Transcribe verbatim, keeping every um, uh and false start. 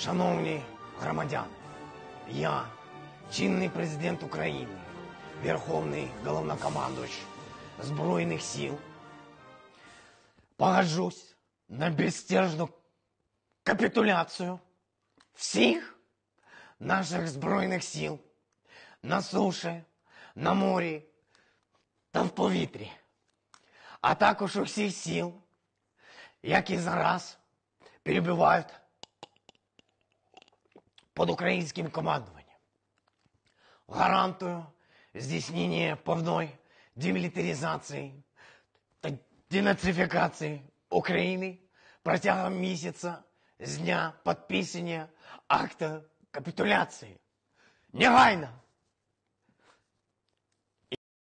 Шановні громадяни, я, чинний президент України, Верховний Головнокомандувач Збройних сил, погоджусь на безстяжну капітуляцію всіх наших Збройних сил на суші, на морі та в повітрі, а також усіх сил, які зараз перебувають під українським командуванням. Гарантую здійснення повної демілітаризації та денацифікації України протягом місяця з дня підписання акту капітуляції. Негайно!